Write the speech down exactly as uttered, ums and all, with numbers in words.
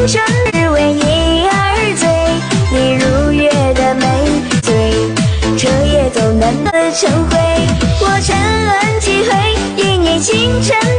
青春只为一二醉，你如月的美醉，彻夜总难得成灰。我沉沦几回，一念星辰。